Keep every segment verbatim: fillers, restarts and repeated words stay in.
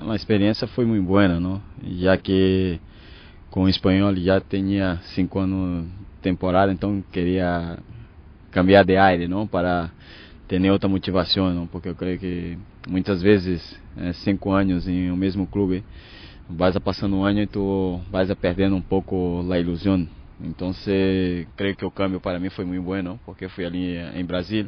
A experiência foi muito boa, não? Já que com o espanhol já tinha cinco anos de temporada, então queria cambiar de aire, não? Para ter outra motivação, não? Porque eu creio que muitas vezes é, cinco anos em o mesmo clube, vais passando um ano e tu vais perdendo um pouco a ilusão. Então, creio que o câmbio para mim foi muito bom, não? Porque fui ali em Brasil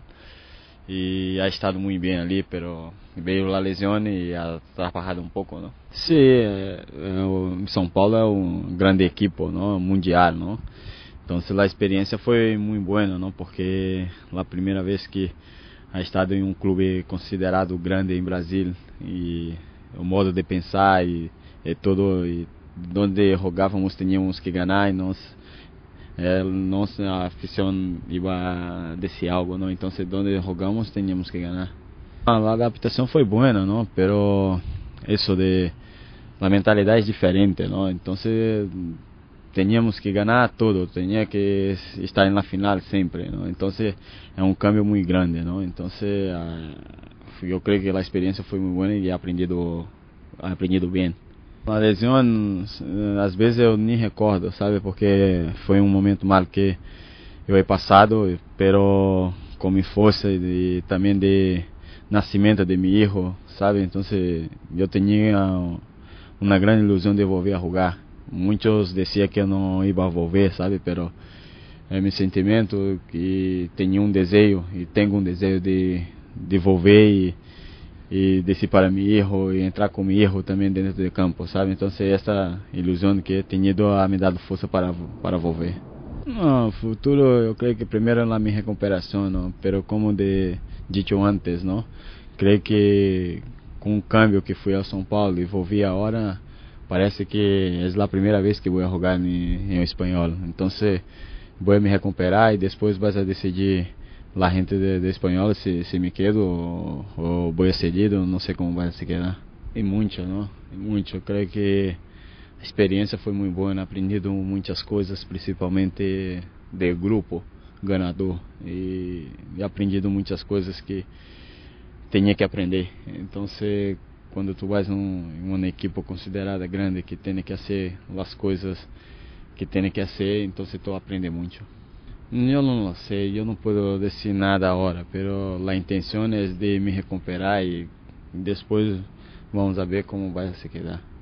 e ha estado muito bem ali, pero veio a lesão e ha atrapalhado um pouco, não? Sim, é, é, o São Paulo é uma grande equipe, não? Mundial, não? Então, a experiência foi muito boa, não? Porque a primeira vez que ha estado em um clube considerado grande em Brasil e o modo de pensar e, e todo, e onde jogávamos tínhamos que ganhar e nós É, nossa afição iba decir algo, ¿no? Entonces donde jugamos teníamos que ganar. A adaptación foi buena, ¿no? Pero eso de la mentalidad es diferente, ¿no? Entonces teníamos que ganar todo, tenía que estar en la final siempre, ¿no? Entonces es un cambio muy grande, ¿no? Entonces uh, yo creo que la experiencia fue muy buena y he aprendido, he aprendido bien. A lesão, às vezes eu nem recordo, sabe, porque foi um momento mal que eu he passado, pero com minha força e também de nascimento de meu filho, sabe, então eu tinha uma grande ilusão de voltar a jogar. Muitos diziam que eu não ia voltar, sabe, pero é meu sentimento que tenho um desejo e tenho um desejo de, de voltar e e descer para meu filho e entrar com meu filho também dentro do campo, sabe? Então essa ilusão que tenho ha me dado força para para volver. No futuro eu creio que primeiro na minha recuperação, não? Pero como de dicho antes, não? Creio que com o cambio que fui ao São Paulo e volvi agora, parece que é a primeira vez que vou jogar em, em espanhol. Então vou me recuperar e depois vai decidir la gente de, de espanhol se, se me quedo o, o voy a seguir, no sé cómo va a se quedar. Y mucho, ¿no? Y mucho. Creo que a experiencia fue muy buena, he aprendido muchas cosas, principalmente del grupo ganador. Y he aprendido muchas cosas que tenía que aprender. Entonces, cuando tú vas en una equipo considerada grande que tiene que hacer las cosas que tiene que hacer, entonces tú aprendes mucho. Eu não sei, eu não posso dizer nada agora, pero a intenção é de me recuperar e depois vamos ver como vai se quedar.